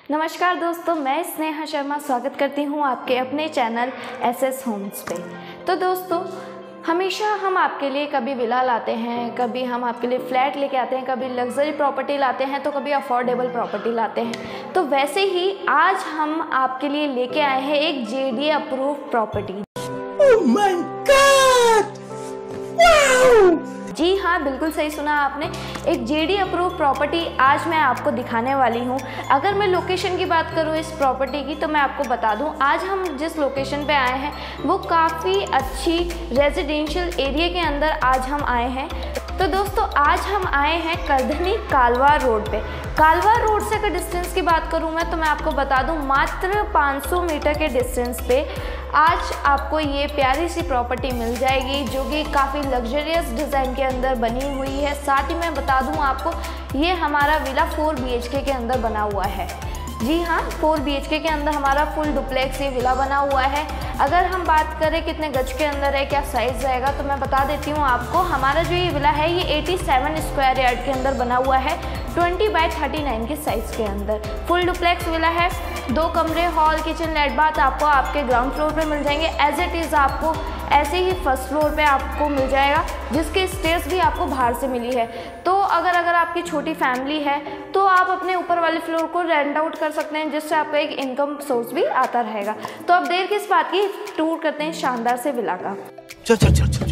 नमस्कार दोस्तों, मैं स्नेहा शर्मा स्वागत करती हूं आपके अपने चैनल एसएस होम्स पे। तो दोस्तों, हमेशा हम आपके लिए कभी विला लाते हैं, कभी हम आपके लिए फ्लैट लेके आते हैं, कभी लग्जरी प्रॉपर्टी लाते हैं, तो कभी अफोर्डेबल प्रॉपर्टी लाते हैं। तो वैसे ही आज हम आपके लिए लेके आए हैं एक JDA approve property. Oh my God! Wow! जी हाँ, बिल्कुल सही सुना आपने, एक जेडी अप्रूव प्रॉपर्टी आज मैं आपको दिखाने वाली हूँ। अगर मैं लोकेशन की बात करूँ इस प्रॉपर्टी की, तो मैं आपको बता दूँ आज हम जिस लोकेशन पे आए हैं वो काफ़ी अच्छी रेजिडेंशियल एरिया के अंदर आज हम आए हैं। तो दोस्तों, आज हम आए हैं करधनी कालवा रोड पे। कालवा रोड से अगर डिस्टेंस की बात करूँ मैं, तो मैं आपको बता दूँ मात्र 500 मीटर के डिस्टेंस पे आज आपको ये प्यारी सी प्रॉपर्टी मिल जाएगी, जो कि काफ़ी लग्जरियस डिज़ाइन के अंदर बनी हुई है। साथ ही मैं बता दूँ आपको, ये हमारा विला 4 BHK के अंदर बना हुआ है। जी हाँ, 4 BHK के अंदर हमारा फुल डुप्लेक्स ये विला बना हुआ है। अगर हम बात करें कितने गज के अंदर है, क्या साइज़ रहेगा, तो मैं बता देती हूँ आपको। हमारा जो ये विला है ये 87 स्क्वायर यार्ड के अंदर बना हुआ है, 20 बाय 39 के साइज़ के अंदर फुल डुप्लेक्स विला है। 2 कमरे, हॉल, किचन, लेट बाथ आपको आपके ग्राउंड फ्लोर पे मिल जाएंगे। एज इट इज़ आपको ऐसे ही फर्स्ट फ्लोर पे आपको मिल जाएगा, जिसके स्टेयर्स भी आपको बाहर से मिली है। तो अगर आपकी छोटी फैमिली है तो आप अपने ऊपर वाले फ्लोर को रेंट आउट कर सकते हैं, जिससे आपका एक इनकम सोर्स भी आता रहेगा। तो अब देर किस बात की, टूर करते हैं शानदार से विला का। चल चल चल चल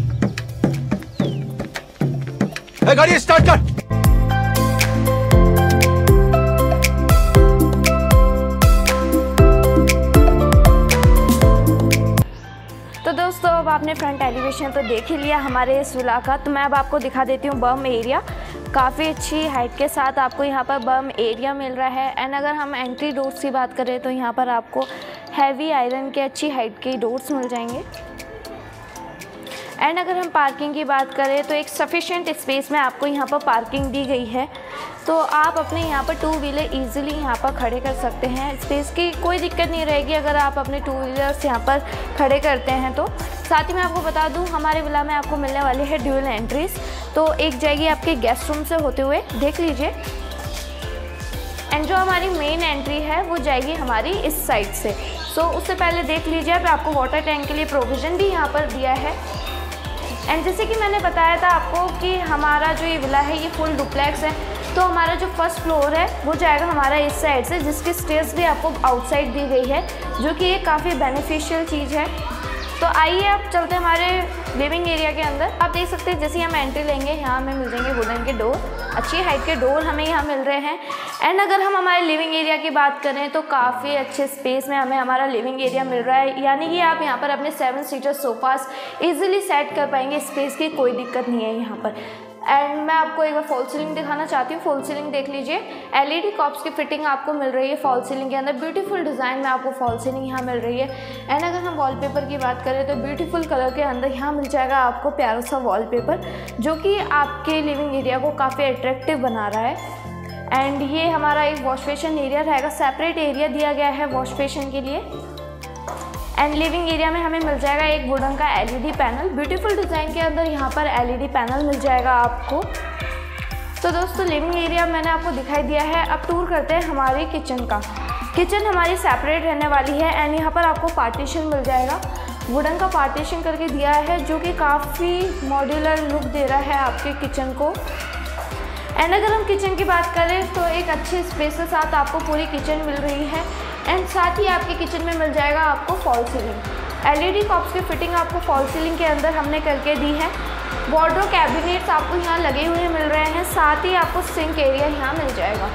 चल, गाड़ी स्टार्ट कर। तो दोस्तों, अब आपने फ्रंट एलिवेशन तो देख ही लिया हमारे इस विला का। तो मैं अब आपको दिखा देती हूँ बर्म एरिया। काफ़ी अच्छी हाइट के साथ आपको यहाँ पर बर्म एरिया मिल रहा है। एंड अगर हम एंट्री डोर्स की बात करें तो यहाँ पर आपको हैवी आयरन के अच्छी हाइट के डोर्स मिल जाएंगे। एंड अगर हम पार्किंग की बात करें तो एक सफिशिएंट स्पेस में आपको यहाँ पर पार्किंग दी गई है। तो आप अपने यहाँ पर 2 व्हीलर ईजिली यहाँ पर खड़े कर सकते हैं। स्पेस की कोई दिक्कत नहीं रहेगी अगर आप अपने 2 व्हीलर्स यहाँ पर खड़े करते हैं तो। साथ ही मैं आपको बता दूँ, हमारे विला में आपको मिलने वाली है ड्यूल एंट्रीज। तो एक जाएगी आपके गेस्ट रूम से होते हुए, देख लीजिए। एंड जो हमारी मेन एंट्री है वो जाएगी हमारी इस साइड से। सो उससे पहले देख लीजिए, अब आपको वाटर टैंक के लिए प्रोविज़न भी यहाँ पर दिया है। एंड जैसे कि मैंने बताया था आपको कि हमारा जो ये विला है ये फुल डुप्लेक्स है। तो हमारा जो फर्स्ट फ्लोर है वो जाएगा हमारा इस साइड से, जिसकी स्टेयर्स भी आपको आउटसाइड दी गई है, जो कि ये काफ़ी बेनिफिशियल चीज़ है। तो आइए आप चलते हैं हमारे लिविंग एरिया के अंदर। आप देख सकते हैं जैसे ही हम एंट्री लेंगे, यहाँ हमें मिल जाएंगे वुडन के डोर, अच्छी हाइट के डोर हमें यहाँ मिल रहे हैं। एंड अगर हम हमारे लिविंग एरिया की बात करें तो काफ़ी अच्छे स्पेस में हमें हमारा लिविंग एरिया मिल रहा है, यानी कि आप यहाँ पर अपने 7 सीटर सोफास ईजिली सेट कर पाएंगे। स्पेस की कोई दिक्कत नहीं है यहाँ पर। एंड मैं आपको एक बार फॉल सीलिंग दिखाना चाहती हूँ। फॉल सीलिंग देख लीजिए, LED कॉप्स की फिटिंग आपको मिल रही है फॉल सीलिंग के अंदर। ब्यूटीफुल डिज़ाइन में आपको फॉल सीलिंग यहाँ मिल रही है। एंड अगर हम वॉलपेपर की बात करें तो ब्यूटीफुल कलर के अंदर यहाँ मिल जाएगा आपको प्यारा सा वॉलपेपर, जो कि आपके लिविंग एरिया को काफ़ी अट्रैक्टिव बना रहा है। एंड ये हमारा एक वॉश बेसिन एरिया रहेगा, सेपरेट एरिया दिया गया है वॉश बेसिन के लिए। एंड लिविंग एरिया में हमें मिल जाएगा एक वुडन का LED पैनल, ब्यूटीफुल डिज़ाइन के अंदर यहाँ पर LED पैनल मिल जाएगा आपको। तो दोस्तों, लिविंग एरिया मैंने आपको दिखाई दिया है। अब टूर करते हैं हमारी किचन का। किचन हमारी सेपरेट रहने वाली है। एंड यहाँ पर आपको पार्टीशन मिल जाएगा, वुडन का पार्टीशन करके दिया है, जो कि काफ़ी मॉड्यूलर लुक दे रहा है आपके किचन को। एंड अगर हम किचन की बात करें तो एक अच्छे स्पेस के साथ आपको पूरी किचन मिल रही है। एंड साथ ही आपके किचन में मिल जाएगा आपको फॉल सीलिंग। LED कॉप्स की फिटिंग आपको फॉल सीलिंग के अंदर हमने करके दी है। वार्डरोब कैबिनेट्स आपको यहाँ लगे हुए मिल रहे हैं। साथ ही आपको सिंक एरिया यहाँ मिल जाएगा।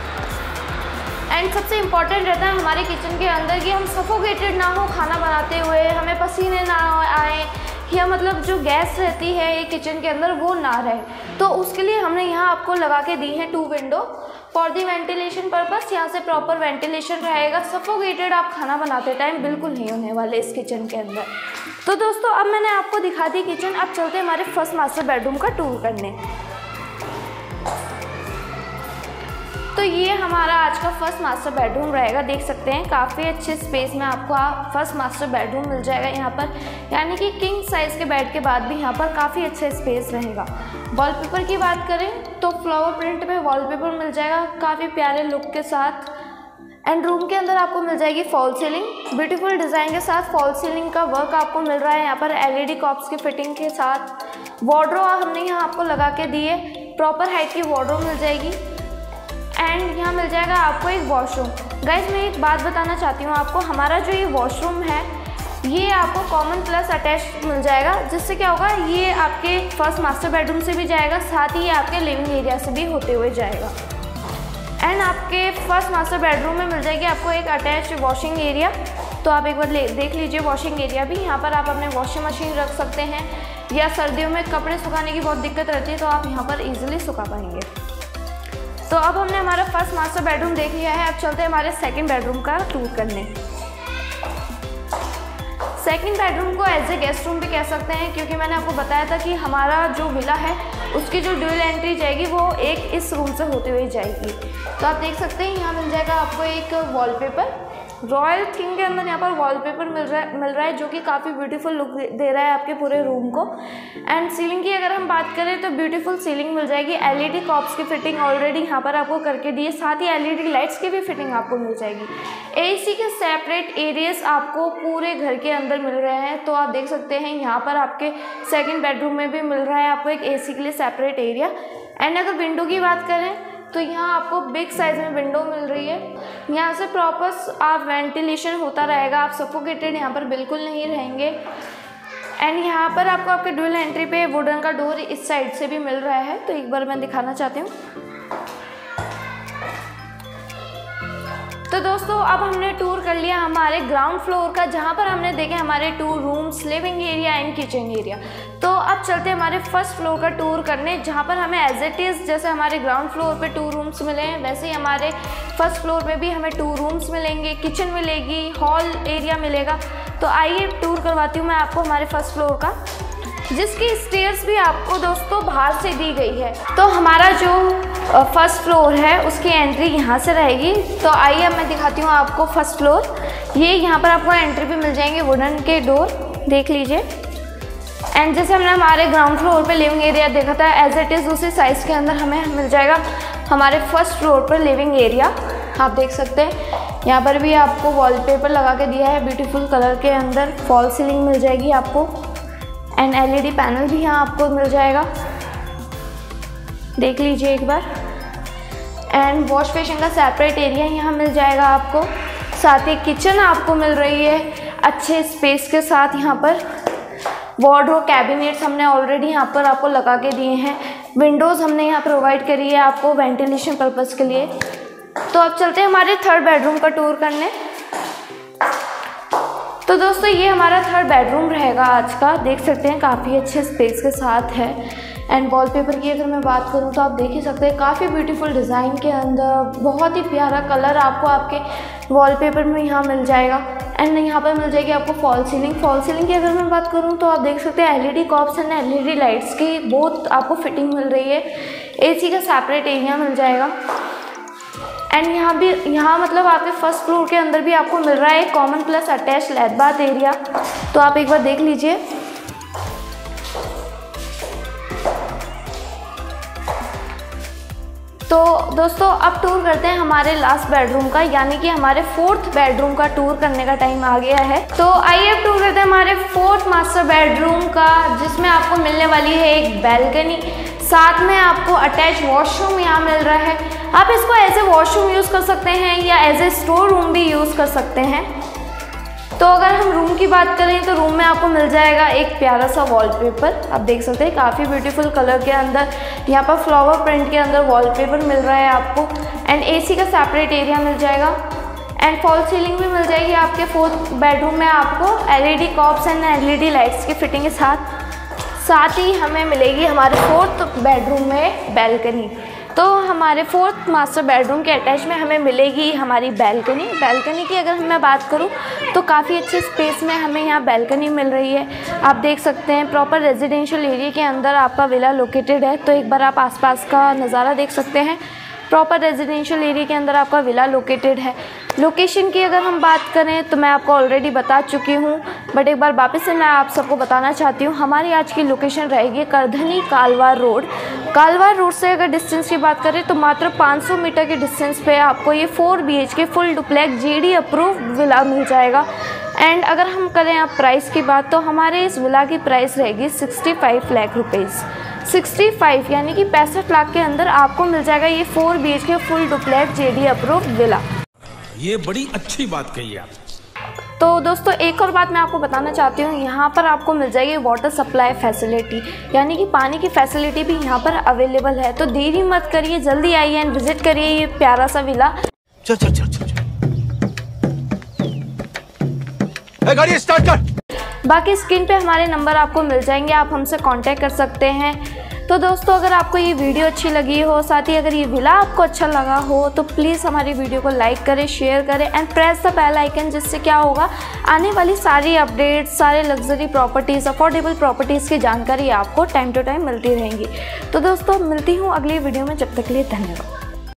एंड सबसे इम्पॉर्टेंट रहता है हमारे किचन के अंदर कि हम सफोकेटेड ना हो खाना बनाते हुए, हमें पसीने ना आए, या मतलब जो गैस रहती है ये किचन के अंदर वो ना रहे। तो उसके लिए हमने यहाँ आपको लगा के दी है 2 window for the ventilation purpose. यहाँ से प्रॉपर वेंटिलेशन रहेगा। सफोकेटेड आप खाना बनाते टाइम बिल्कुल नहीं होने वाले इस किचन के अंदर। तो दोस्तों, अब मैंने आपको दिखा दी किचन। अब चलते हैं हमारे फर्स्ट मास्टर बेडरूम का टूर करने। तो ये हमारा आज का फर्स्ट मास्टर बेडरूम रहेगा। देख सकते हैं काफ़ी अच्छे स्पेस में आपको फर्स्ट मास्टर बेडरूम मिल जाएगा यहाँ पर, यानी कि किंग साइज़ के बेड के बाद भी यहाँ पर काफ़ी अच्छा स्पेस रहेगा। वॉलपेपर की बात करें तो फ्लावर प्रिंट में वॉलपेपर मिल जाएगा काफ़ी प्यारे लुक के साथ। एंड रूम के अंदर आपको मिल जाएगी फॉल सीलिंग, ब्यूटीफुल डिज़ाइन के साथ फॉल सीलिंग का वर्क आपको मिल रहा है। यहाँ पर LED कॉप्स की फिटिंग के साथ वार्डरोब हमने यहाँ आपको लगा के दी है, प्रॉपर हाइट की वार्डरोब मिल जाएगी। एंड यहाँ मिल जाएगा आपको एक वॉशरूम। गाइस मैं एक बात बताना चाहती हूँ आपको, हमारा जो ये वॉशरूम है ये आपको कॉमन प्लस अटैच मिल जाएगा, जिससे क्या होगा ये आपके फर्स्ट मास्टर बेडरूम से भी जाएगा, साथ ही ये आपके लिविंग एरिया से भी होते हुए जाएगा। एंड आपके फर्स्ट मास्टर बेडरूम में मिल जाएगी आपको एक अटैच वॉशिंग एरिया। तो आप एक बार देख लीजिए वॉशिंग एरिया भी, यहाँ पर आप अपने वॉशिंग मशीन रख सकते हैं, या सर्दियों में कपड़े सुखाने की बहुत दिक्कत रहती है तो आप यहाँ पर ईजिली सुखा पाएंगे। तो अब हमने हमारा फर्स्ट मास्टर बेडरूम देख लिया है, अब चलते हैं हमारे सेकंड बेडरूम का टूर करने। सेकंड बेडरूम को एज ए गेस्ट रूम भी कह सकते हैं, क्योंकि मैंने आपको बताया था कि हमारा जो विला है उसकी जो ड्यूल एंट्री जाएगी वो एक इस रूम से होते हुए जाएगी। तो आप देख सकते हैं यहाँ मिल जाएगा आपको एक वॉलपेपर, रॉयल थीम के अंदर यहाँ पर वॉलपेपर मिल रहा है जो कि काफ़ी ब्यूटीफुल लुक दे रहा है आपके पूरे रूम को। एंड सीलिंग की अगर हम बात करें तो ब्यूटीफुल सीलिंग मिल जाएगी, LED कॉप्स की फिटिंग ऑलरेडी यहाँ पर आपको करके दी है, साथ ही LED लाइट्स की भी फिटिंग आपको मिल जाएगी। AC के सेपरेट एरियाज आपको पूरे घर के अंदर मिल रहे हैं। तो आप देख सकते हैं यहाँ पर आपके सेकेंड बेडरूम में भी मिल रहा है आपको एक AC के लिए सेपरेट एरिया। एंड अगर विंडो की बात करें तो यहाँ आपको बिग साइज़ में विंडो मिल रही है, यहाँ से प्रॉपर आप वेंटिलेशन होता रहेगा, आप सफोकेटेड यहाँ पर बिल्कुल नहीं रहेंगे। एंड यहाँ पर आपको आपके ड्यूल एंट्री पे वुडन का डोर इस साइड से भी मिल रहा है, तो एक बार मैं दिखाना चाहती हूँ। तो दोस्तों अब हमने टूर कर लिया हमारे ग्राउंड फ्लोर का, जहाँ पर हमने देखे हमारे 2 rooms, living area and kitchen area. तो अब चलते हैं हमारे फर्स्ट फ्लोर का टूर करने, जहाँ पर हमें एज इट इज़ जैसे हमारे ग्राउंड फ्लोर पे 2 रूम्स मिले हैं, वैसे ही हमारे फर्स्ट फ्लोर पे भी हमें 2 रूम्स मिलेंगे, किचन मिलेगी, हॉल एरिया मिलेगा। तो आइए टूर करवाती हूँ मैं आपको हमारे फर्स्ट फ्लोर का, जिसकी स्टेयर्स भी आपको दोस्तों बाहर से दी गई है। तो हमारा जो फर्स्ट फ्लोर है उसकी एंट्री यहाँ से रहेगी। तो आइए अब मैं दिखाती हूँ आपको फर्स्ट फ्लोर। ये यहाँ पर आपको एंट्री भी मिल जाएंगे वुडन के डोर, देख लीजिए। एंड जैसे हमने हमारे ग्राउंड फ्लोर पे लिविंग एरिया देखा था, एज इट इज़ उसी साइज़ के अंदर हमें मिल जाएगा हमारे फर्स्ट फ्लोर पर लिविंग एरिया। आप देख सकते हैं यहाँ पर भी आपको वॉलपेपर लगा के दिया है ब्यूटीफुल कलर के अंदर, फॉल सीलिंग मिल जाएगी आपको, एंड LED पैनल भी यहाँ आपको मिल जाएगा, देख लीजिए एक बार। एंड वॉश बेसिन का सेपरेट एरिया यहाँ मिल जाएगा आपको, साथ ही किचन आपको मिल रही है अच्छे स्पेस के साथ। यहाँ पर वार्डरोब कैबिनेट्स हमने ऑलरेडी यहाँ पर आपको लगा के दिए हैं, विंडोज़ हमने यहाँ प्रोवाइड करी है आपको वेंटिलेशन पर्पज़ के लिए। तो अब चलते हैं हमारे थर्ड बेडरूम का टूर करने। तो दोस्तों ये हमारा थर्ड बेडरूम रहेगा आज का, देख सकते हैं काफ़ी अच्छे स्पेस के साथ है। एंड वॉलपेपर की अगर मैं बात करूं तो आप देख ही सकते हैं काफ़ी ब्यूटीफुल डिज़ाइन के अंदर बहुत ही प्यारा कलर आपको आपके वॉलपेपर में यहाँ मिल जाएगा। एंड यहाँ पर मिल जाएगी आपको फॉल सीलिंग। फॉल सीलिंग की अगर मैं बात करूँ तो आप देख सकते हैं LED cobs and LED lights की बहुत आपको फिटिंग मिल रही है, AC का सेपरेट एरिया मिल जाएगा। एंड यहाँ मतलब आपके फर्स्ट फ्लोर के अंदर भी आपको मिल रहा है common plus attached bath area. तो आप एक बार देख लीजिए। तो दोस्तों अब टूर करते हैं हमारे लास्ट बेडरूम का, यानी कि हमारे फोर्थ बेडरूम का टूर करने का टाइम आ गया है। तो आइए अब टूर करते हैं हमारे फोर्थ मास्टर बेडरूम का, जिसमें आपको मिलने वाली है एक बैल्कनी, साथ में आपको अटैच वॉशरूम यहाँ मिल रहा है। आप इसको एज ए वॉशरूम यूज़ कर सकते हैं या एज ए स्टोर रूम भी यूज़ कर सकते हैं। तो अगर हम रूम की बात करें तो रूम में आपको मिल जाएगा एक प्यारा सा वॉलपेपर, आप देख सकते हैं काफ़ी ब्यूटीफुल कलर के अंदर, यहाँ पर फ्लावर प्रिंट के अंदर वॉलपेपर मिल रहा है आपको। एंड AC का सेपरेट एरिया मिल जाएगा, एंड फॉल सीलिंग भी मिल जाएगी आपके फोर्थ बेडरूम में आपको LED cobs and LED lights की फिटिंग के साथ ही हमें मिलेगी हमारे फोर्थ बेडरूम में बैल्कनी। तो हमारे फोर्थ मास्टर बेडरूम के अटैच में हमें मिलेगी हमारी बैल्कनी। बैल्कनी की अगर मैं बात करूं तो काफ़ी अच्छे स्पेस में हमें यहाँ बैल्कनी मिल रही है। आप देख सकते हैं प्रॉपर रेजिडेंशियल एरिया के अंदर आपका विला लोकेटेड है। तो एक बार आप आसपास का नज़ारा देख सकते हैं, प्रॉपर रेजिडेंशियल एरिया के अंदर आपका विला लोकेटेड है। लोकेशन की अगर हम बात करें तो मैं आपको ऑलरेडी बता चुकी हूँ, बट एक बार वापस से मैं आप सबको बताना चाहती हूँ। हमारी आज की लोकेशन रहेगी करधनी कालवार रोड। कालवार रोड से अगर डिस्टेंस की बात करें तो मात्र 500 मीटर के डिस्टेंस पे आपको ये 4 BHK full duplex GD approve villa मिल जाएगा। एंड अगर हम करें अब प्राइस की बात तो हमारे इस विला की प्राइस रहेगी 65 लाख रुपीज़। 65 यानी कि 65 लाख के अंदर आपको मिल जाएगा ये 4 BHK full duplex GD approve villa. ये बड़ी अच्छी बात कही आप। तो दोस्तों एक और बात मैं आपको बताना चाहती हूँ, यहाँ पर आपको मिल जाएगी वाटर सप्लाई फैसिलिटी, यानी कि पानी की फैसिलिटी भी यहाँ पर अवेलेबल है। तो देरी मत करिए, जल्दी आइए एंड विजिट करिए ये प्यारा सा विला। चल चल चल चल गाड़ी स्टार्ट कर। बाकी स्क्रीन पे हमारे नंबर आपको मिल जाएंगे, आप हमसे कांटेक्ट कर सकते हैं। तो दोस्तों अगर आपको ये वीडियो अच्छी लगी हो, साथ ही अगर ये विला आपको अच्छा लगा हो तो प्लीज़ हमारी वीडियो को लाइक करें, शेयर करें and press the bell icon, जिससे क्या होगा आने वाली सारी अपडेट्स, सारे लग्जरी प्रॉपर्टीज़, अफोर्डेबल प्रॉपर्टीज़ की जानकारी आपको टाइम टू टाइम मिलती रहेंगी। तो दोस्तों मिलती हूँ अगली वीडियो में, जब तक के लिए धन्यवाद।